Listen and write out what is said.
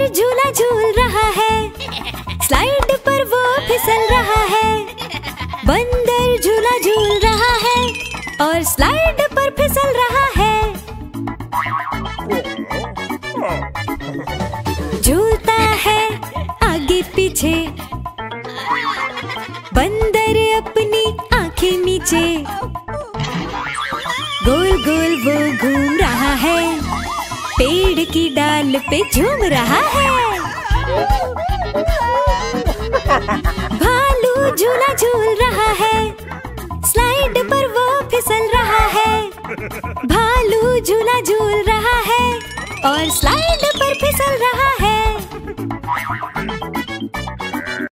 झूला झूल रहा है, स्लाइड पर वो फिसल रहा है। बंदर झूला झूल रहा है और स्लाइड पर फिसल रहा है। झूलता है आगे पीछे, बंदर अपनी आंखें नीचे। गोल गोल वो घूम रहा है, पेड़ की डाल पे झूम रहा है। भालू झूला झूल रहा है, स्लाइड पर वो फिसल रहा है। भालू झूला झूल रहा है और स्लाइड पर फिसल रहा है।